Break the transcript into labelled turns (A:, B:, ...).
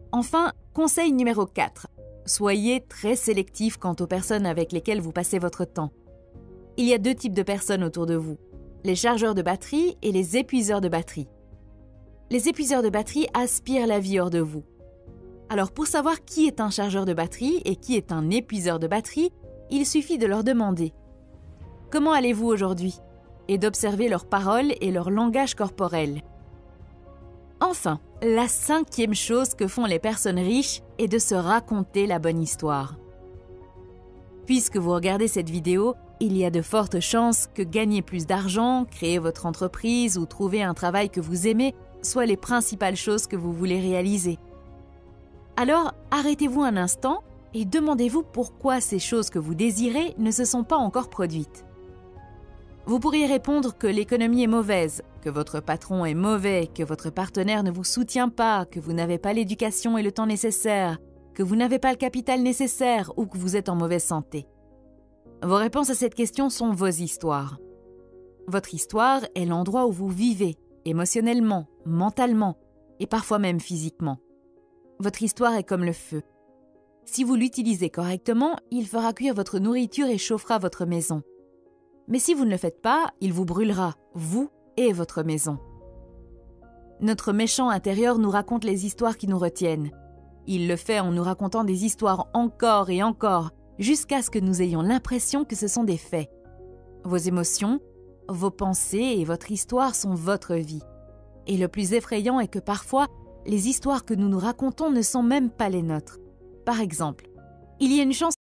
A: Enfin, conseil numéro 4. Soyez très sélectif quant aux personnes avec lesquelles vous passez votre temps. Il y a 2 types de personnes autour de vous, les chargeurs de batterie et les épuiseurs de batterie. Les épuiseurs de batterie aspirent la vie hors de vous. Alors pour savoir qui est un chargeur de batterie et qui est un épuiseur de batterie, il suffit de leur demander « Comment allez-vous aujourd'hui ?» et d'observer leurs paroles et leur langage corporel. Enfin, la 5e chose que font les personnes riches est de se raconter la bonne histoire. Puisque vous regardez cette vidéo, il y a de fortes chances que gagner plus d'argent, créer votre entreprise ou trouver un travail que vous aimez soient les principales choses que vous voulez réaliser. Alors, arrêtez-vous un instant et demandez-vous pourquoi ces choses que vous désirez ne se sont pas encore produites. Vous pourriez répondre que l'économie est mauvaise, que votre patron est mauvais, que votre partenaire ne vous soutient pas, que vous n'avez pas l'éducation et le temps nécessaires, que vous n'avez pas le capital nécessaire ou que vous êtes en mauvaise santé. Vos réponses à cette question sont vos histoires. Votre histoire est l'endroit où vous vivez, émotionnellement, mentalement et parfois même physiquement. Votre histoire est comme le feu. Si vous l'utilisez correctement, il fera cuire votre nourriture et chauffera votre maison. Mais si vous ne le faites pas, il vous brûlera, vous et votre maison. Notre méchant intérieur nous raconte les histoires qui nous retiennent. Il le fait en nous racontant des histoires encore et encore, jusqu'à ce que nous ayons l'impression que ce sont des faits. Vos émotions, vos pensées et votre histoire sont votre vie. Et le plus effrayant est que parfois, les histoires que nous nous racontons ne sont même pas les nôtres. Par exemple, il y a une chanson